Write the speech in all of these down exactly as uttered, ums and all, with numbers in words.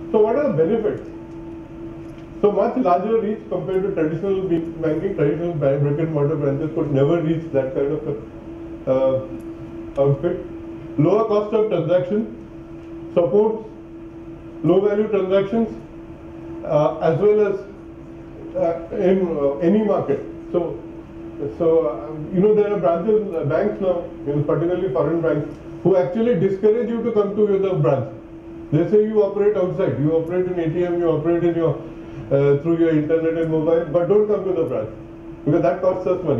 So what are the benefits? So much larger reach compared to traditional banking. Traditional bank, brick and mortar branches could never reach that kind of a, uh, outfit. Lower cost of transaction, supports low value transactions, uh, as well as uh, in uh, any market. So, so uh, you know, there are branches, uh, banks now, you know, particularly foreign banks, who actually discourage you to come to your branch. They say you operate outside, you operate in A T M, you operate in your uh, through your internet and mobile, but don't come to the branch because that costs us money.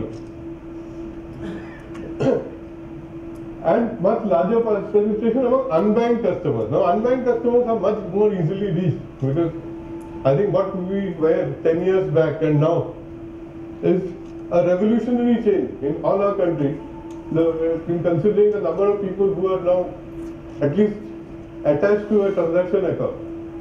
And much larger penetration among unbanked customers. Now, unbanked customers are much more easily reached because I think what we were ten years back and now is a revolutionary change in all our country. The, in considering the number of people who are now at least attached to a transaction account.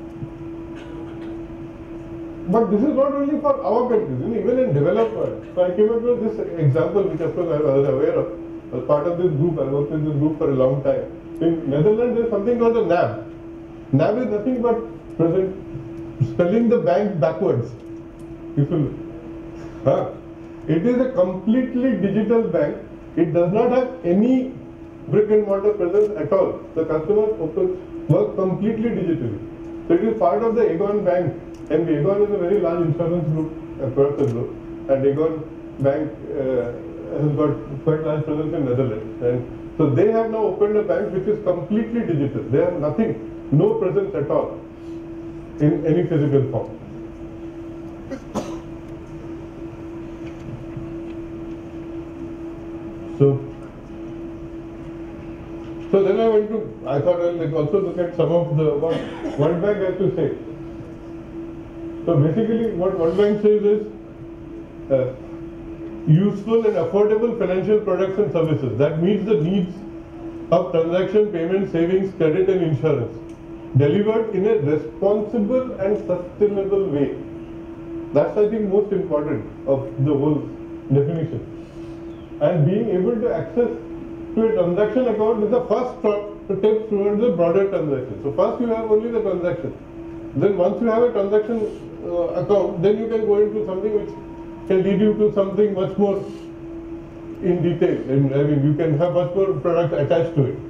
But this is not only for our countries, you know, even in developed world. So I came across this example, which of course I was aware of. As part of this group, I worked with this group for a long time. In Netherlands, there is something called a N A B. N A B is nothing but present spelling the bank backwards. If you look. Huh? It is a completely digital bank. It does not have any brick and mortar presence at all. The customer opens work completely digitally. So it is part of the Aegon Bank, and Aegon is a very large insurance group across the globe. And Aegon Bank uh, has got quite large presence in Netherlands. And so they have now opened a bank which is completely digital. They have nothing, no presence at all in any physical form. So, so then I went to, I thought I'll like also look at some of the, what World Bank has to say. So basically what World Bank says is, uh, useful and affordable financial products and services that meets the needs of transaction, payment, savings, credit and insurance, delivered in a responsible and sustainable way. That's, I think, most important of the whole definition. And being able to access to a transaction account is the first step towards a broader transaction. So first you have only the transaction. Then once you have a transaction uh, account, then you can go into something which can lead you to something much more in detail. And I mean, you can have much more products attached to it.